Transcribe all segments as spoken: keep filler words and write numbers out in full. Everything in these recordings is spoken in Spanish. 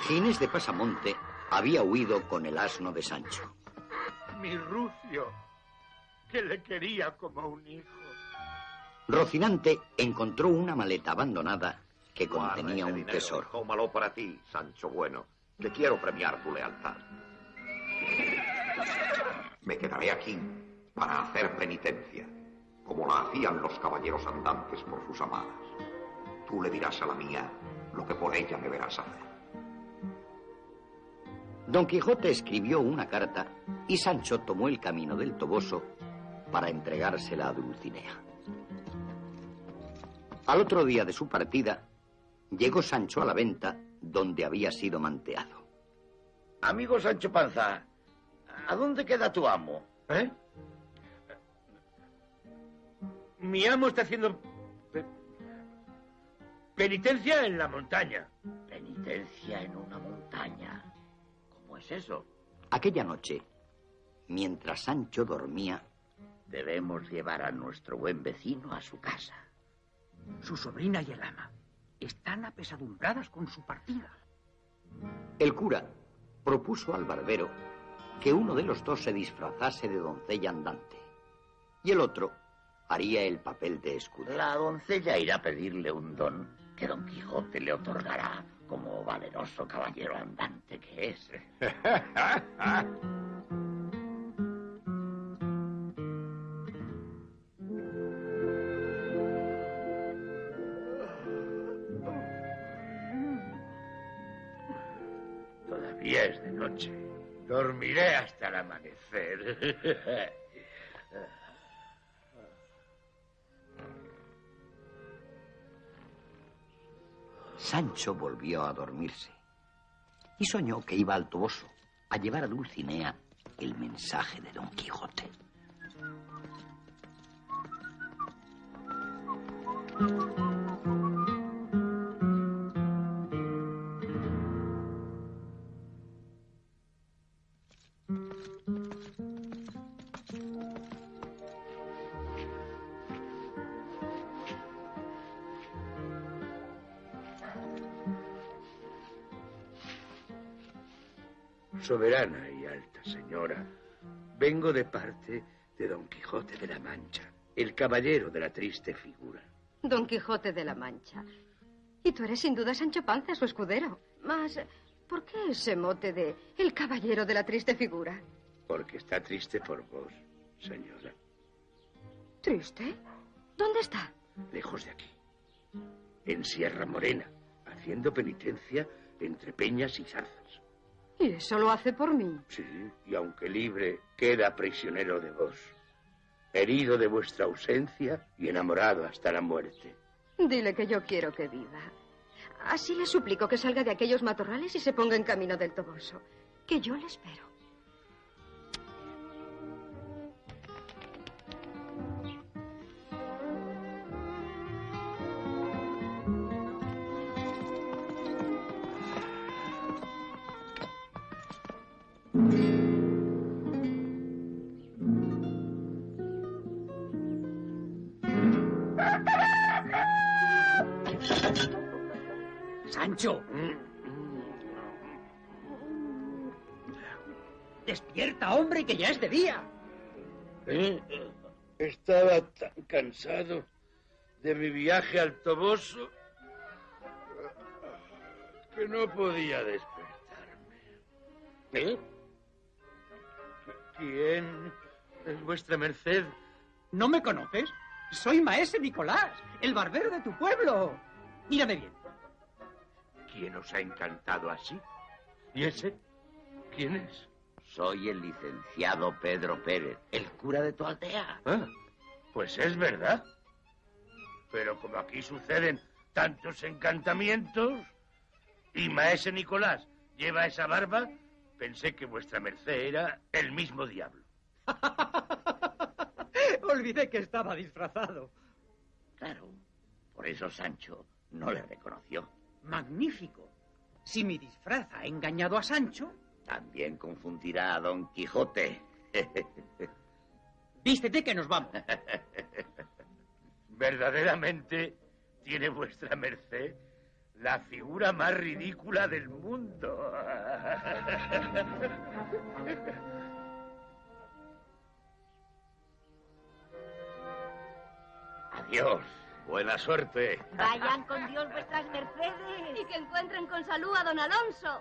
Ginés de Pasamonte había huido con el asno de Sancho. Mi Rucio, que le quería como un hijo. Rocinante encontró una maleta abandonada que contenía un dinero, tesoro. Tómalo para ti, Sancho Bueno, que quiero premiar tu lealtad. Me quedaré aquí para hacer penitencia, como la hacían los caballeros andantes por sus amadas. Tú le dirás a la mía lo que por ella me verás hacer. Don Quijote escribió una carta y Sancho tomó el camino del Toboso para entregársela a Dulcinea. Al otro día de su partida, llegó Sancho a la venta donde había sido manteado. Amigo Sancho Panza, ¿a dónde queda tu amo? ¿Eh? Mi amo está haciendo pe- penitencia en la montaña. Penitencia en una montaña. ¿Cómo es eso? Aquella noche, mientras Sancho dormía, Debemos llevar a nuestro buen vecino a su casa. Su sobrina y el ama están apesadumbradas con su partida. el cura propuso al barbero que uno de los dos se disfrazase de doncella andante y el otro haría el papel de escudero. La doncella irá a pedirle un don que Don Quijote le otorgará como valeroso caballero andante que es. Todavía es de noche. Dormiré hasta el amanecer. Sancho volvió a dormirse y soñó que iba al Toboso a llevar a Dulcinea el mensaje de Don Quijote. Soberana y alta señora, vengo de parte de Don Quijote de la Mancha, el caballero de la triste figura. Don Quijote de la Mancha. Y tú eres sin duda Sancho Panza, su escudero. Mas, ¿por qué ese mote de el caballero de la triste figura? Porque está triste por vos, señora. ¿Triste? ¿Dónde está? Lejos de aquí, en Sierra Morena, haciendo penitencia entre peñas y zarzas. ¿Y eso lo hace por mí? Sí, y aunque libre, queda prisionero de vos, herido de vuestra ausencia y enamorado hasta la muerte. Dile que yo quiero que viva. Así le suplico que salga de aquellos matorrales y se ponga en camino del Toboso, que yo le espero. ¡Sancho! ¡Despierta, hombre, que ya es de día! ¿Eh? Estaba tan cansado de mi viaje al Toboso que no podía despertarme. ¿Eh? ¿Quién es vuestra merced? ¿No me conoces? Soy maese Nicolás, el barbero de tu pueblo. Mírame bien. ¿Quién os ha encantado así? ¿Y ese? ¿Quién es? Soy el licenciado Pedro Pérez, el cura de tu aldea. Ah, pues es verdad. Pero como aquí suceden tantos encantamientos y maese Nicolás lleva esa barba, pensé que vuestra merced era el mismo diablo. Olvidé que estaba disfrazado. Claro, por eso Sancho no le reconoció. Magnífico. Si mi disfraz ha engañado a Sancho, También confundirá a Don Quijote. vístete que nos vamos. Verdaderamente tiene vuestra merced La figura más ridícula del mundo. Adiós. Buena suerte. Vayan con Dios vuestras mercedes. Y que encuentren con salud a don Alonso.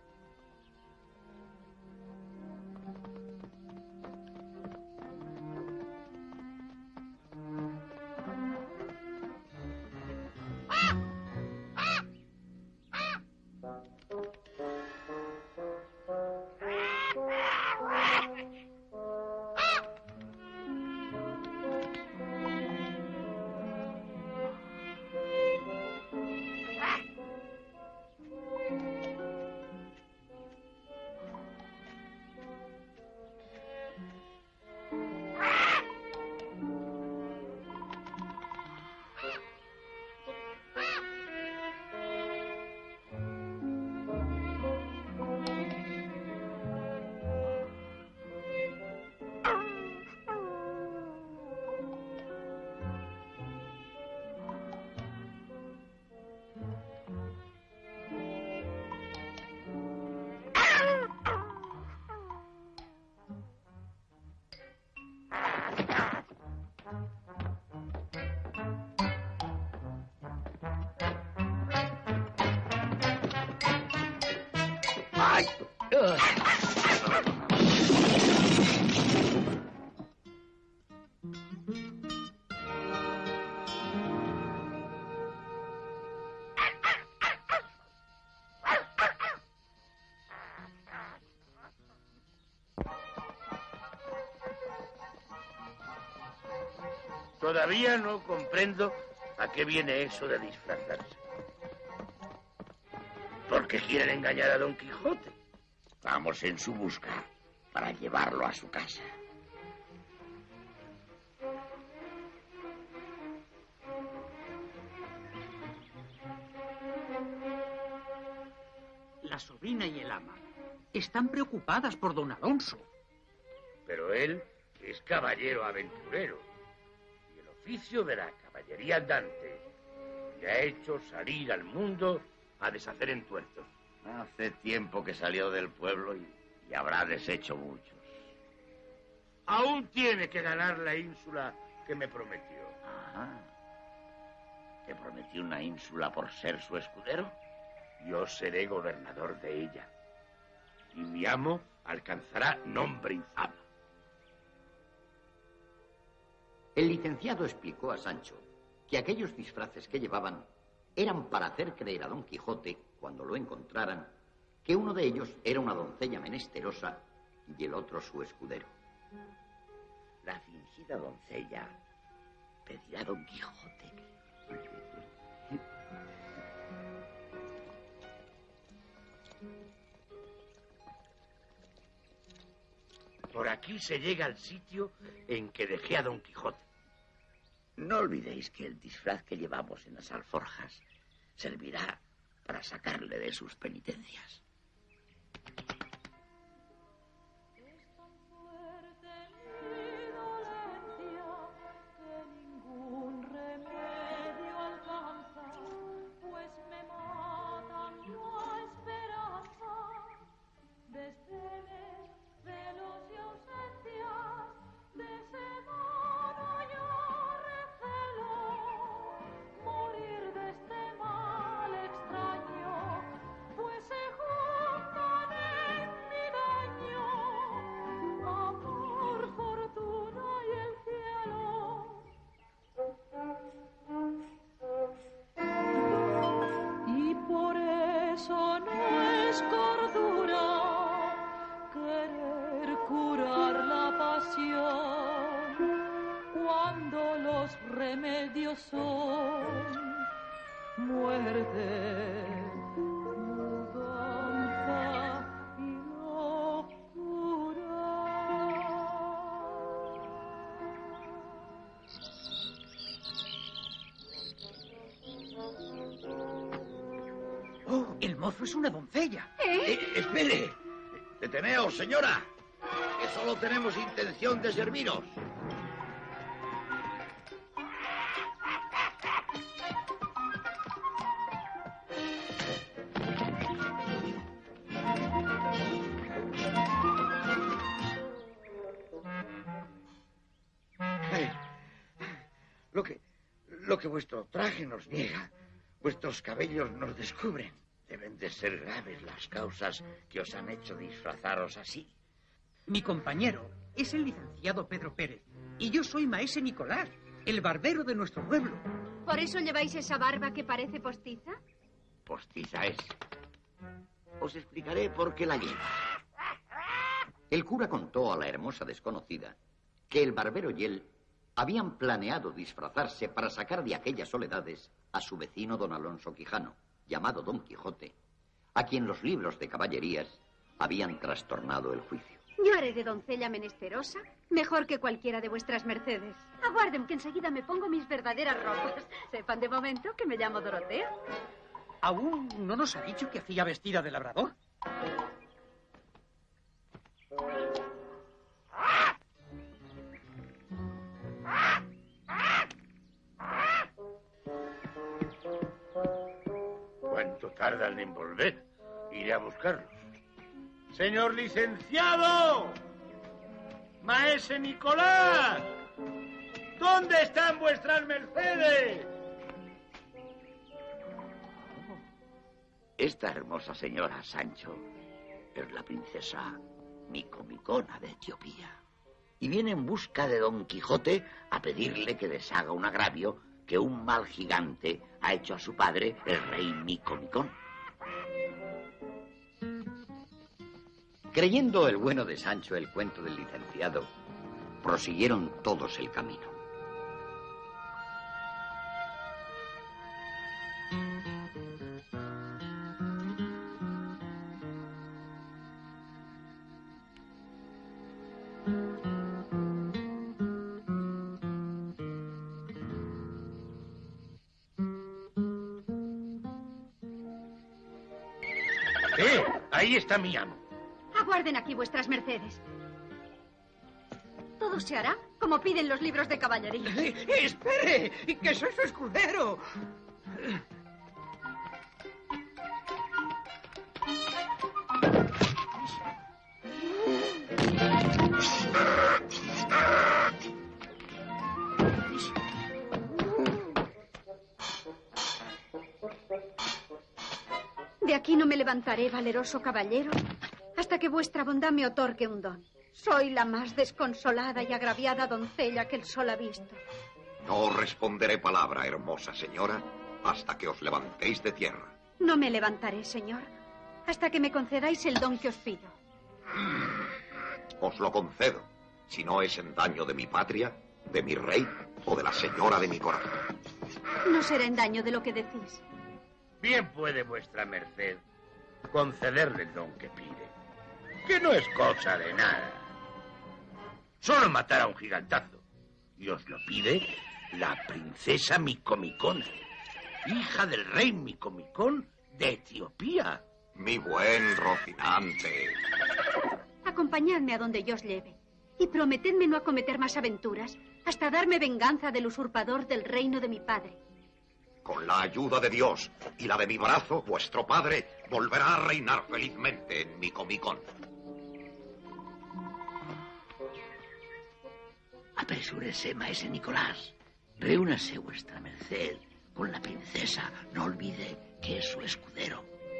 Todavía no comprendo a qué viene eso de disfrazarse. ¿Por qué quieren engañar a Don Quijote? Vamos en su busca para llevarlo a su casa. La sobrina y el ama están preocupadas por don Alonso. Pero él es caballero aventurero. Y el oficio de la caballería andante le ha hecho salir al mundo a deshacer entuertos. Hace tiempo que salió del pueblo y, y habrá deshecho muchos. Aún tiene que ganar la ínsula que me prometió. Ajá. ¿Te prometió una ínsula por ser su escudero? Yo seré gobernador de ella. Y mi amo alcanzará nombre y fama. El licenciado explicó a Sancho que aquellos disfraces que llevaban eran para hacer creer a Don Quijote, cuando lo encontraran, que uno de ellos era una doncella menesterosa y el otro su escudero. La fingida doncella pedirá a Don Quijote que... Por aquí se llega al sitio en que dejé a Don Quijote. No olvidéis que el disfraz que llevamos en las alforjas servirá para sacarle de sus penitencias. El mozo es una doncella. ¿Eh? Eh, ¡Espere! ¡Deteneos, señora! Que solo tenemos intención de serviros. lo que vuestro traje nos niega, vuestros cabellos nos descubren. Deben de ser graves las causas que os han hecho disfrazaros así. Mi compañero es el licenciado Pedro Pérez y yo soy maese Nicolás, el barbero de nuestro pueblo. ¿Por eso lleváis esa barba que parece postiza? Postiza es. Os explicaré por qué la lleva. El cura contó a la hermosa desconocida que el barbero y él habían planeado disfrazarse para sacar de aquellas soledades a su vecino don Alonso Quijano, llamado Don Quijote, a quien los libros de caballerías habían trastornado el juicio. Yo haré de doncella menesterosa mejor que cualquiera de vuestras mercedes. Aguarden que enseguida me pongo mis verdaderas ropas. Sepan de momento que me llamo Dorotea. Aún no nos ha dicho que hacía vestida de labrador. ¿Cuánto tardan en volver? Iré a buscarlos. ¡Señor licenciado! ¡Maese Nicolás! ¿Dónde están vuestras mercedes? Esta hermosa señora, Sancho, es la princesa Micomicona de Etiopía. Y viene en busca de Don Quijote a pedirle que deshaga un agravio que un mal gigante ha hecho a su padre, el rey Micomicón. Creyendo el bueno de Sancho el cuento del licenciado, prosiguieron todos el camino. ¡Eh! Ahí está mi amo. Aguarden aquí vuestras mercedes. Todo se hará como piden los libros de caballería. Eh, ¡Espere! ¡Que soy su escudero! De aquí no me levantaré, valeroso caballero, hasta que vuestra bondad me otorgue un don. Soy la más desconsolada y agraviada doncella que el sol ha visto. No responderé palabra, hermosa señora, hasta que os levantéis de tierra. No me levantaré, señor, hasta que me concedáis el don que os pido. Os lo concedo, si no es en daño de mi patria, de mi rey o de la señora de mi corazón. No será en daño de lo que decís. Bien puede vuestra merced concederle el don que pide, que no es cosa de nada. Solo matar a un gigantazo. Y os lo pide la princesa Micomicona, hija del rey Micomicón de Etiopía. Mi buen Rocinante. Acompañadme a donde yo os lleve y prometedme no acometer más aventuras hasta darme venganza del usurpador del reino de mi padre. Con la ayuda de Dios y la de mi brazo, vuestro padre volverá a reinar felizmente en Micomicón. Apresúrese, maese Nicolás. Reúnase vuestra merced con la princesa. No olvide que es su escudero.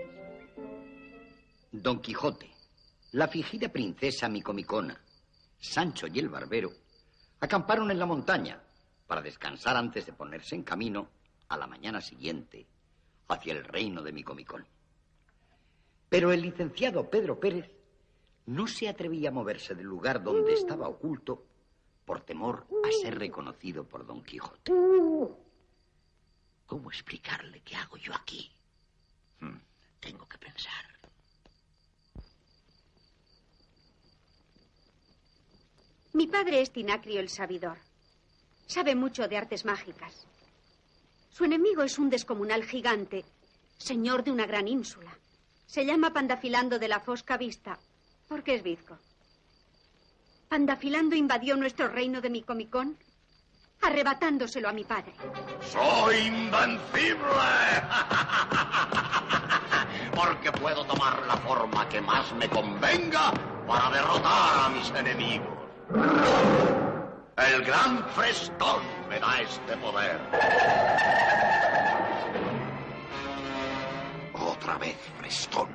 Don Quijote, la fingida princesa Micomicona, Sancho y el barbero acamparon en la montaña para descansar antes de ponerse en camino a la mañana siguiente hacia el reino de Micomicón. Pero el licenciado Pedro Pérez no se atrevía a moverse del lugar donde estaba oculto por temor a ser reconocido por Don Quijote. ¿Cómo explicarle qué hago yo aquí? Hmm, tengo que pensar. Mi padre es Tinacrio el Sabidor. Sabe mucho de artes mágicas. Su enemigo es un descomunal gigante, señor de una gran ínsula. Se llama Pandafilando de la Fosca Vista, porque es bizco. Pandafilando invadió nuestro reino de Micomicón, arrebatándoselo a mi padre. ¡Soy invencible! Porque puedo tomar la forma que más me convenga para derrotar a mis enemigos. El gran Frestón me da este poder. Otra vez, Frestón.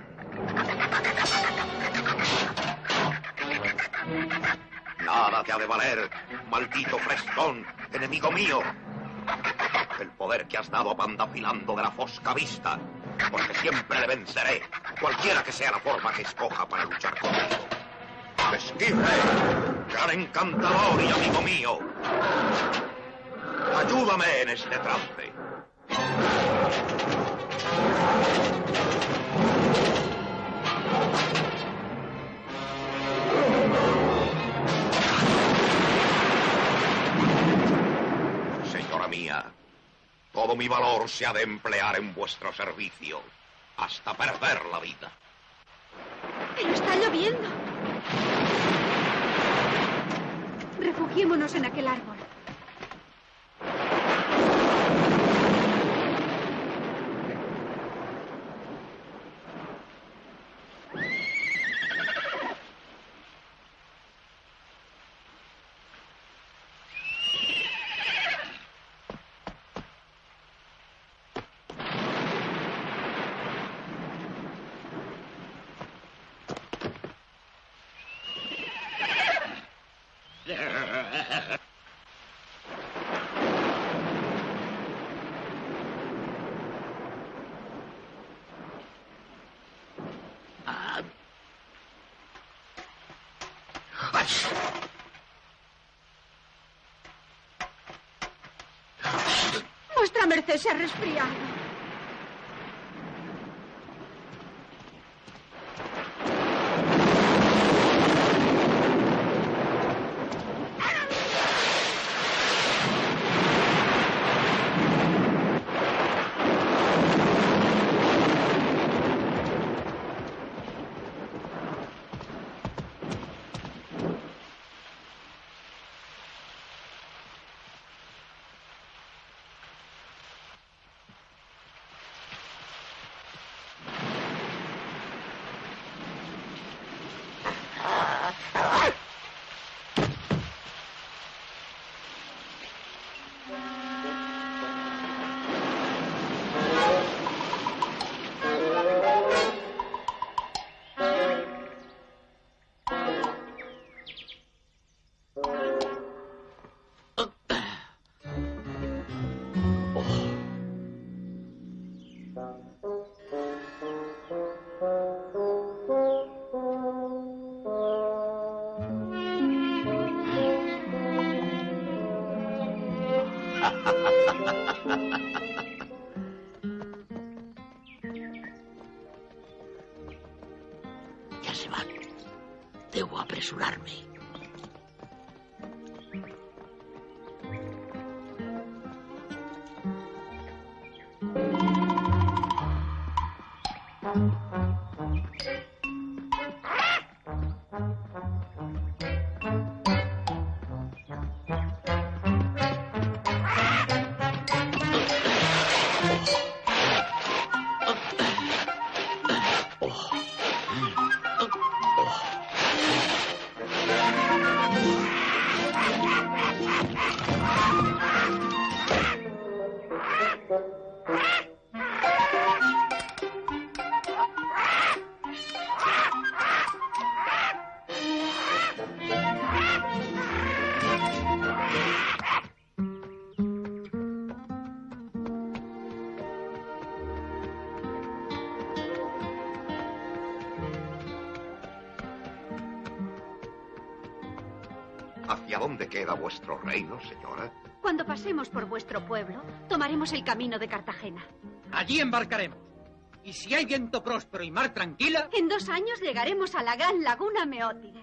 Nada te ha de valer, maldito Frestón, enemigo mío. El poder que has dado a Pandafilando de la Fosca Vista, porque siempre le venceré, cualquiera que sea la forma que escoja para luchar conmigo. Esquife, gran encantador y amigo mío. Ayúdame en este trance. Señora mía, todo mi valor se ha de emplear en vuestro servicio, hasta perder la vida. Pero está lloviendo. Refugiémonos en aquel árbol. Vuestra merced se ha resfriado. Ya se van. Debo apresurarme. ¿Hacia dónde queda vuestro reino, señora? Cuando pasemos por vuestro pueblo, tomaremos el camino de Cartagena. Allí embarcaremos. Y si hay viento próspero y mar tranquila... En dos años llegaremos a la gran laguna Meótides.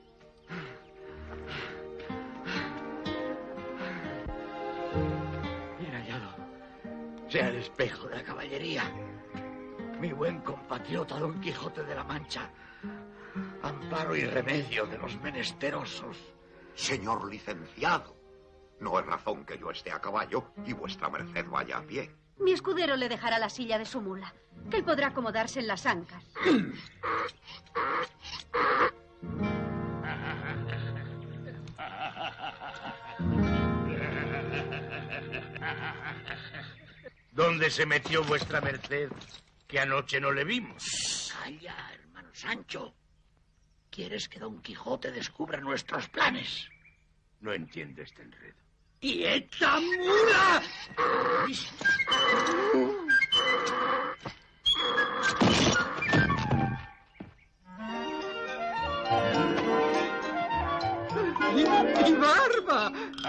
Bien hallado. Sea el espejo de la caballería. Mi buen compatriota Don Quijote de la Mancha. Amparo y remedio de los menesterosos. Señor licenciado, no es razón que yo esté a caballo y vuestra merced vaya a pie. Mi escudero le dejará la silla de su mula, que él podrá acomodarse en las ancas. ¿Dónde se metió vuestra merced que anoche no le vimos? Calla, hermano Sancho. ¿Quieres que Don Quijote descubra nuestros planes? No entiendo este enredo. ¡Quieta, mula! ¡Mi, mi barba!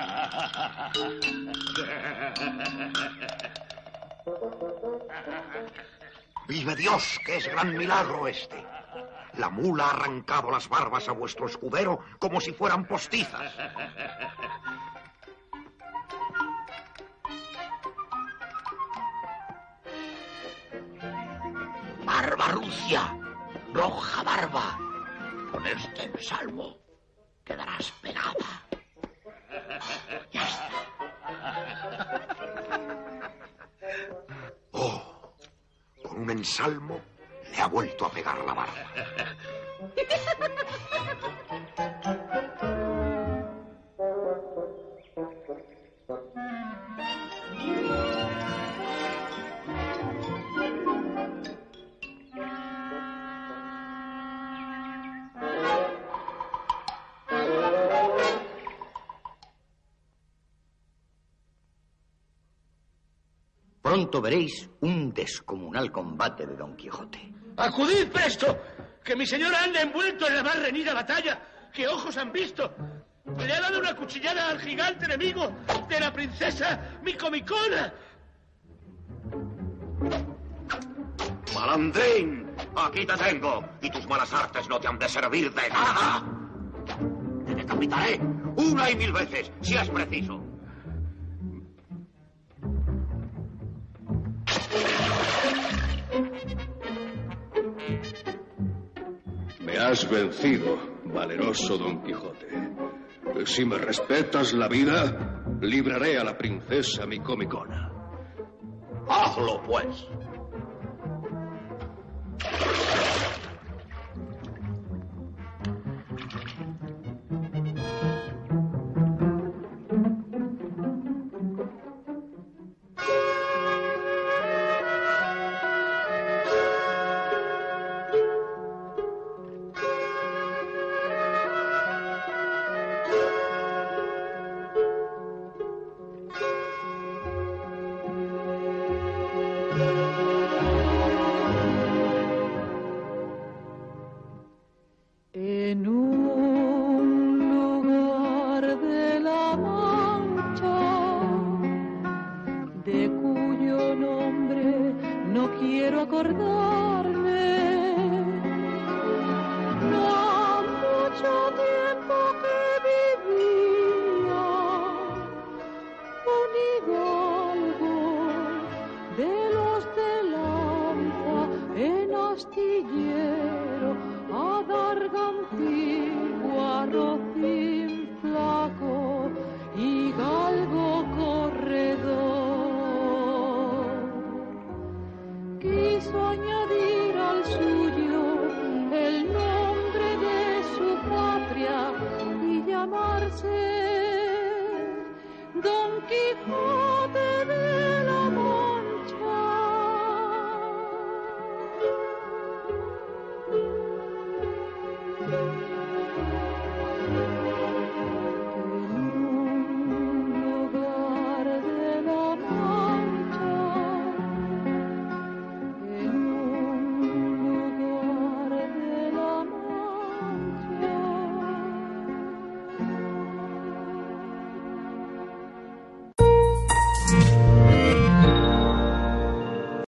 ¡Vive Dios, que es gran milagro este! La mula ha arrancado las barbas a vuestro escudero como si fueran postizas. Barba rucia, roja barba, ponerte en salvo, quedarás pegada. Ya está. Oh, con un ensalmo le ha vuelto a pegar la barba. Pronto veréis un descomunal combate de Don Quijote. ¡Acudid presto! ¡Que mi señor anda envuelto en la más reñida batalla! ¡Que ojos han visto! ¡Le ha dado una cuchillada al gigante enemigo de la princesa Micomicona! ¡Malandrín! Aquí te tengo, y tus malas artes no te han de servir de nada. Te decapitaré una y mil veces, si es preciso. Me has vencido, valeroso Don Quijote. Si me respetas la vida, libraré a la princesa Micomicona. Hazlo, pues. En un lugar de la Mancha, de cuyo nombre no quiero acordarme, no ha mucho tiempo que vivía un hidalgo de los de lanza en astillero, adargantigua, rocín flaco y galgo corredor. Quiso añadir al suyo el nombre de su patria y llamarse Don Quijote de